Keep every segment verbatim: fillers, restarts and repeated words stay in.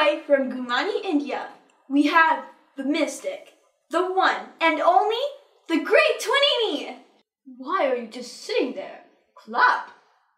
way from Gumani, India, we have the mystic, the one and only, the great Twinini. Why are you just sitting there? Clap.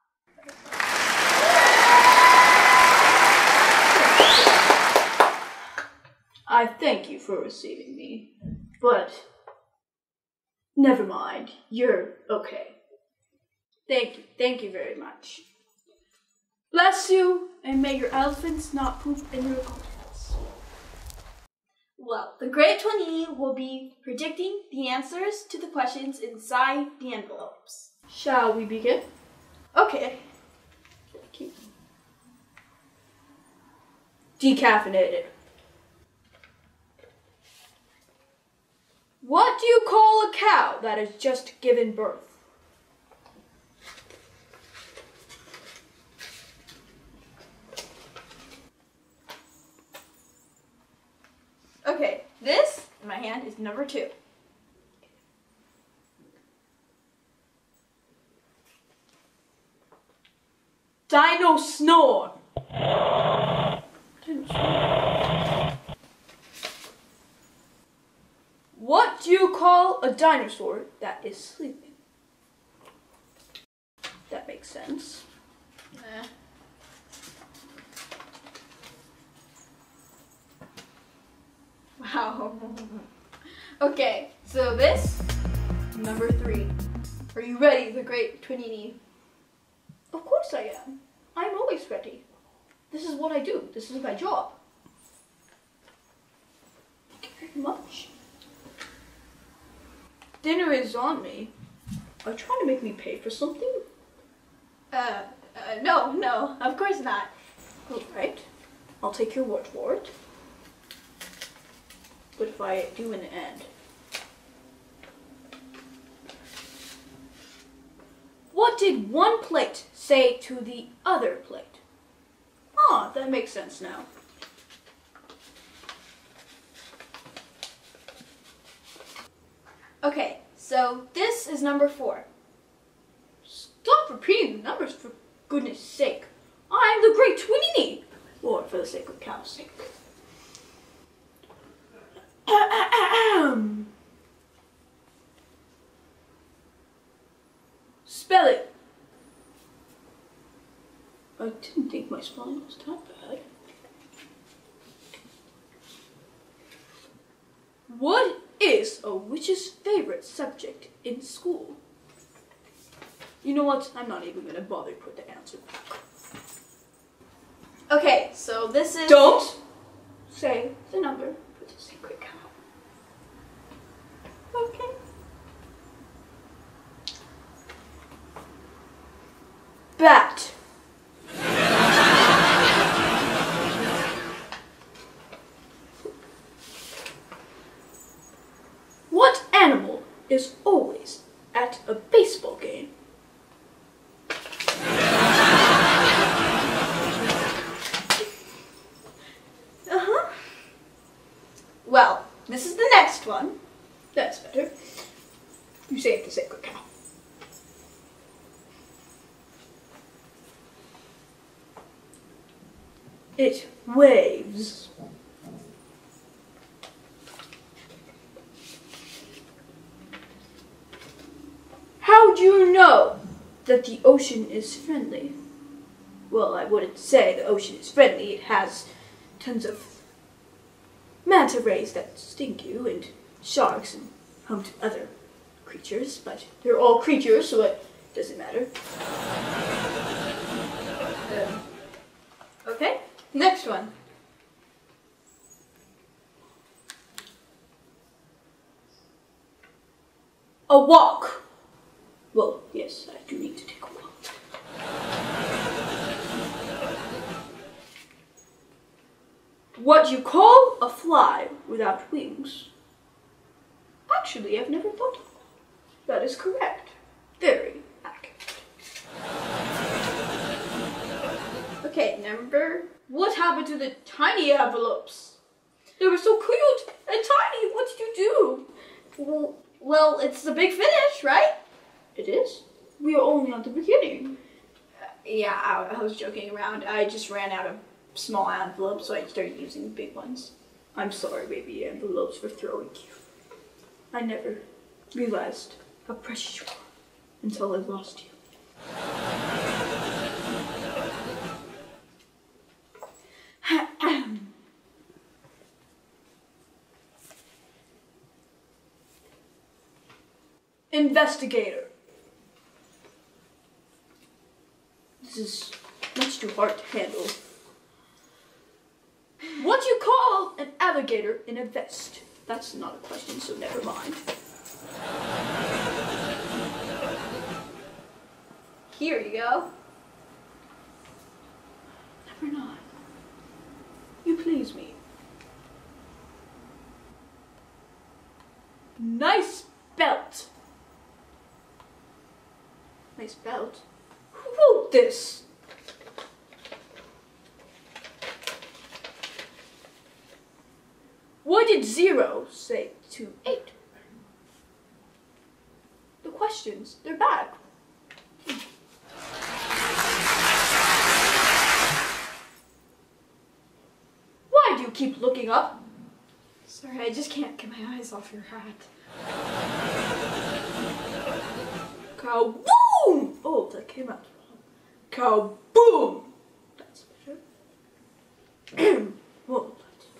I thank you for receiving me, but never mind, you're okay. Thank you, thank you very much. Bless you, and may your elephants not poop in your contents. Well, the great Twinini will be predicting the answers to the questions inside the envelopes. Shall we begin? Okay. Thank you. Decaffeinated. What do you call a cow that has just given birth? Okay, this in my hand is number two. Dino snore. What do you call a dinosaur that is sleeping? That makes sense. Eh. Wow. Okay, so this, number three. Are you ready, the great Twinini? Of course I am. I'm always ready. This is what I do. This is my job. Thank you very much. Dinner is on me. Are you trying to make me pay for something? Uh, uh no, no, of course not. All right. I'll take your word for it. But if I do in the end. What did one plate say to the other plate? Ah, that makes sense now. Okay, so this is number four. Stop repeating the numbers, for goodness sake. I'm the great Twinini. Or for the sake of cow's sake. Spell it. I didn't think my spelling was that bad. What is a witch's favorite subject in school? You know what? I'm not even gonna bother to put the answer back. Okay, so this is... Don't say the number for the secret cow. Okay. Bat. What animal is always at a baseball game? Uh-huh. Well, this is the next one. That's better. You saved the sacred cow. It waves. How do you know that the ocean is friendly? Well, I wouldn't say the ocean is friendly. It has tons of manta rays that sting you, and sharks, and home to other creatures, but they're all creatures, so it doesn't matter. Um, okay, next one. A walk. Well, yes, I do need to take a walk. What do you call a fly without wings? Actually, I've never thought of that. That is correct. Very accurate. Okay, number... What happened to the tiny envelopes? They were so cute and tiny. What did you do? Well, well, it's the big finish, right? It is. We are only at the beginning. Uh, yeah, I, I was joking around. I just ran out of small envelopes, so I started using big ones. I'm sorry, baby envelopes, for throwing you. I never realized how precious you are until I lost you. Investigator. This is much too hard to handle. What do you call an alligator in a vest? That's not a question, so never mind. Here you go. Never mind. You please me. Nice belt. Nice belt? Who wrote this? What did zero say to eight? The questions, they're back. Why do you keep looking up? Sorry, I just can't get my eyes off your hat. Kaboom! Oh, that came out wrong. Kaboom! That's better. Whoa.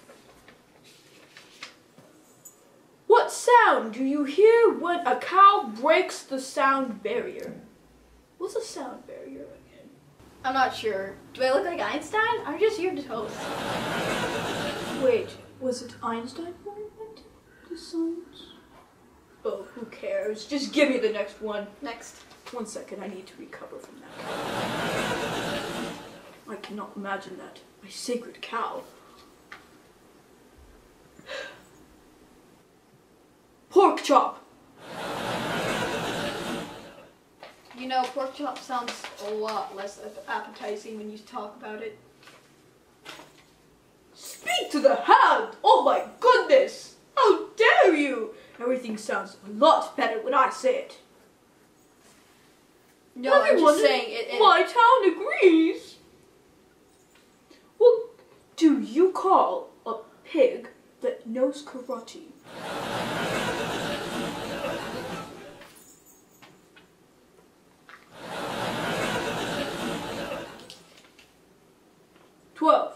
What sound do you hear when a cow breaks the sound barrier? What's a sound barrier again? I'm not sure. Do I look like Einstein? I'm just here to toast. Wait, was it Einstein who invented the sounds? Oh, who cares? Just give me the next one. Next. One second, I need to recover from that. I cannot imagine that. My sacred cow. Pork chop. You know, pork chop sounds a lot less appetizing when you talk about it. Speak to the hound! Oh my goodness! How dare you! Everything sounds a lot better when I say it. No, Everyone I'm just saying it. it my town agrees. What do you call a pig that knows karate? Twelve.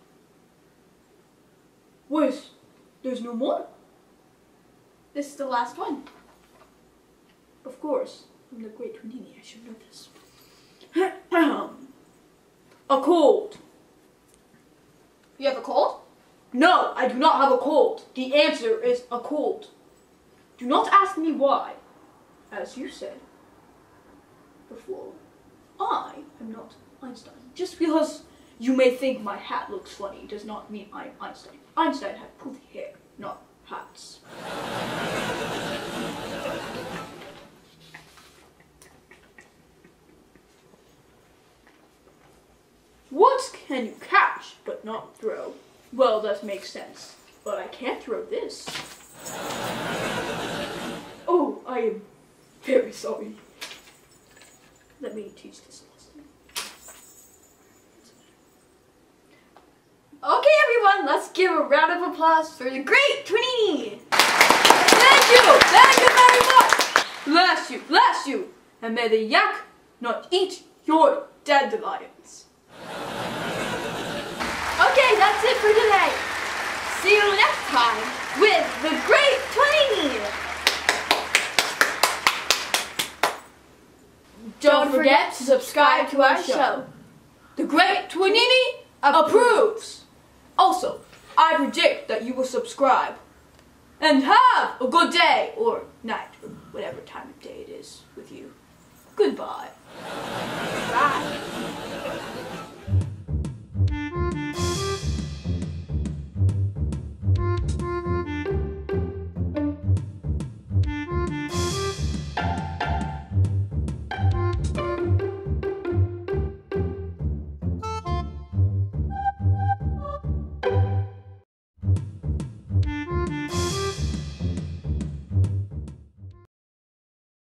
Wait, there's no more? This is the last one. Of course, I'm the great Houdini, I should know this. A cold. You have a cold? No, I do not have a cold. The answer is a cold. Do not ask me why. As you said before, I am not Einstein. Just because you may think my hat looks funny does not mean I'm Einstein. Einstein had poofy hair, not hats. What can you catch but not throw? Well, that makes sense, but I can't throw this. Oh, I am very sorry. Let me teach this lesson. Okay, everyone, let's give a round of applause for the great Twinini. Thank you! Thank you very much! Bless you, bless you! And may the yak not eat your dandelions. Okay, that's it for today. See you next time with the great Twinini. Don't forget to subscribe to our show. The Great Twinini approves. Also, I predict that you will subscribe. And have a good day or night.